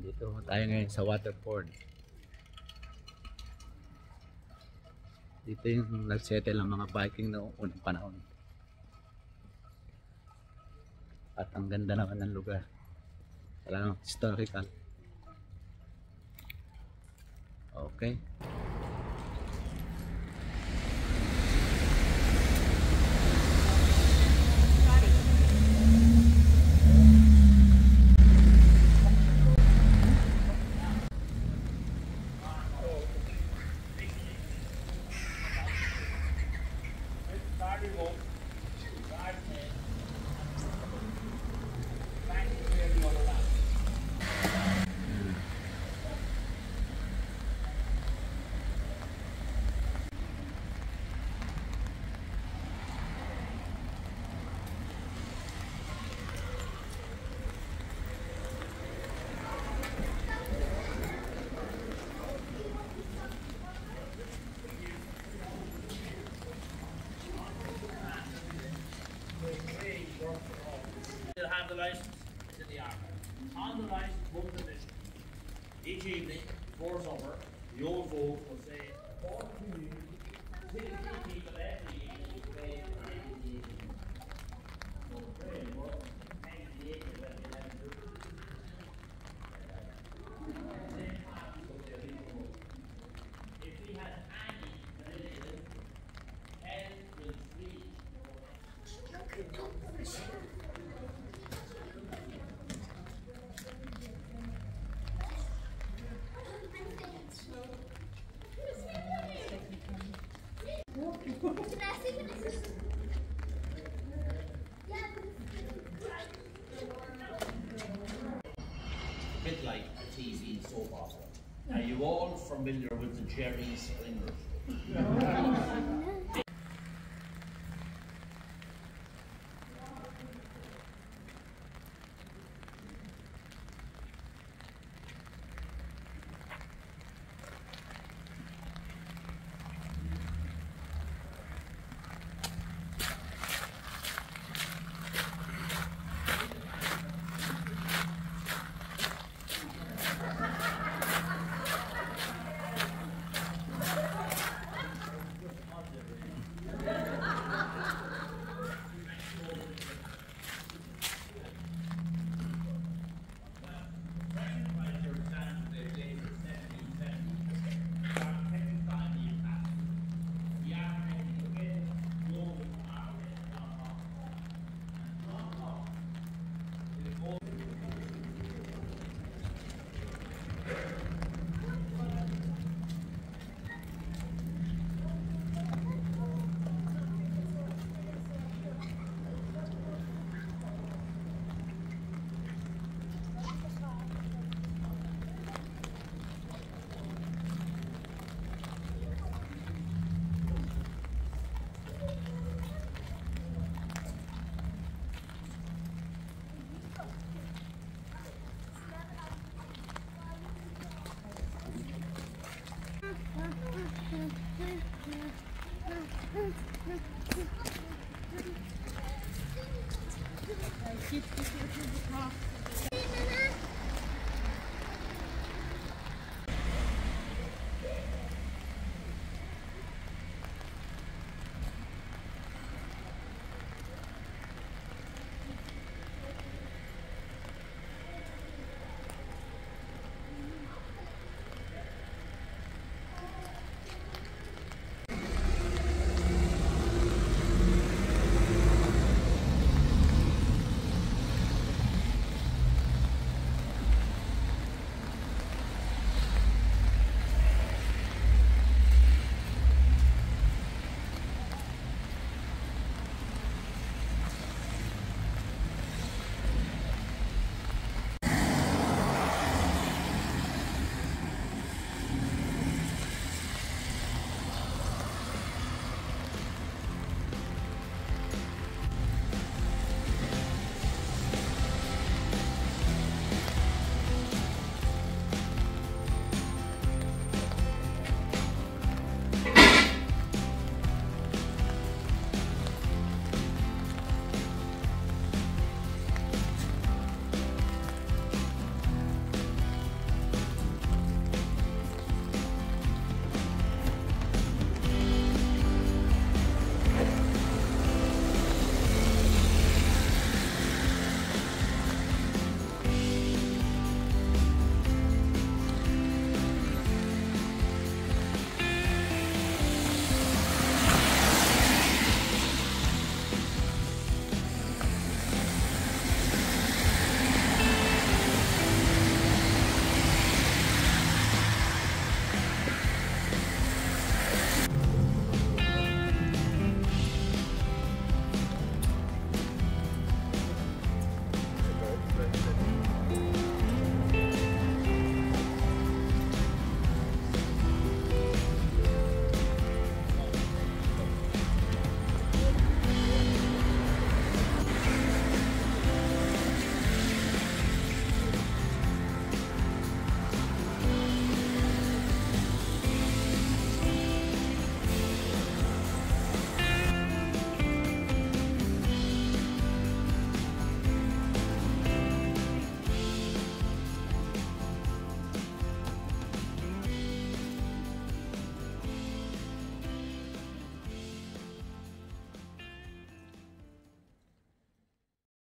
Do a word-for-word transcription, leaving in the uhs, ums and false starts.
Dito tayo ngayon sa Waterford. Dito yung nagsettle ang mga Viking noong unang panahon. At ang ganda naman ng lugar. Talagang historical. Okay. They'll have the license in the archive. On the license book edition. Each evening, before supper, the old folks will say, all community, sixty people every evening, pray and pray in the evening. So pray and work, hang in the evening when they have to. Same happens with the people. If we had any religion, ten will flee. A bit like a T V soap opera. Are you all familiar with the Jerry Springer? Show?